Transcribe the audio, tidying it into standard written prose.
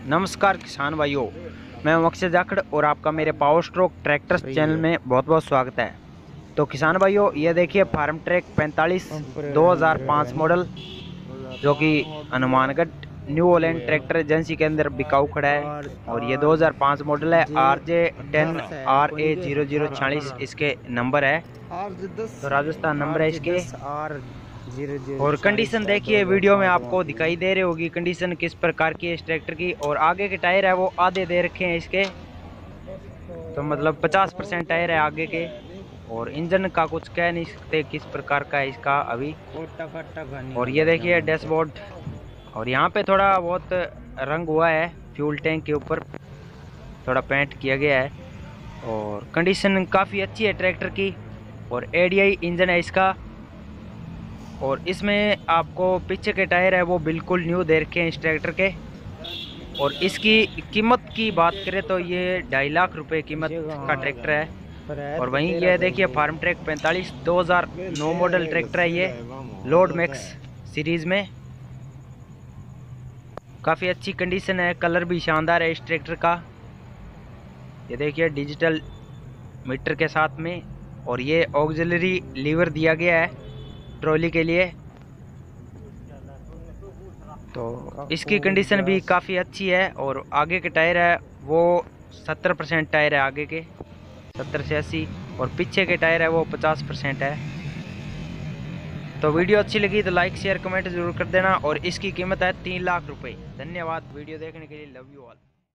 नमस्कार किसान भाइयों, मैं अक्षय जाखड़ और आपका मेरे पावर स्ट्रोक ट्रैक्टर्स चैनल में बहुत बहुत स्वागत है। तो किसान भाइयों, ये देखिए फार्म ट्रैक 45 2005 मॉडल जो कि Hanumangarh New Holland tractor agency के अंदर बिकाऊ खड़ा है। और ये 2005 मॉडल है। RJ10 RA0046 इसके नंबर है। तो राजस्थान नंबर है इसके। और कंडीशन देखिए, वीडियो में आपको दिखाई दे रही होगी कंडीशन किस प्रकार की है इस ट्रैक्टर की। और आगे के टायर है वो आधे दे रखे हैं इसके, तो मतलब 50% टायर है आगे के। और इंजन का कुछ कह नहीं सकते किस प्रकार का है इसका अभी। और ये देखिए डैशबोर्ड, और यहाँ पे थोड़ा बहुत रंग हुआ है फ्यूल टैंक के ऊपर, थोड़ा पेंट किया गया है। और कंडीशन काफ़ी अच्छी है ट्रैक्टर की। और ADI इंजन है इसका। और इसमें आपको पीछे के टायर है वो बिल्कुल न्यू दे रखे हैं इस ट्रैक्टर के। और इसकी कीमत की बात करें तो ये 2.5 लाख रुपए कीमत का ट्रैक्टर है। और वहीं ये देखिए फार्म ट्रैक 45 2009 मॉडल ट्रैक्टर है। ये लोड मैक्स सीरीज़ में काफ़ी अच्छी कंडीशन है, कलर भी शानदार है इस ट्रैक्टर का। ये देखिए डिजिटल मीटर के साथ में। और ये ऑक्सिलरी लीवर दिया गया है ट्रॉली के लिए। तो इसकी कंडीशन भी काफ़ी अच्छी है। और आगे के टायर है वो 70% टायर है आगे के, 70 से 80। और पीछे के टायर है वो 50% है। तो वीडियो अच्छी लगी तो लाइक शेयर कमेंट जरूर कर देना। और इसकी कीमत है 3 लाख रुपए। धन्यवाद वीडियो देखने के लिए। Love you all.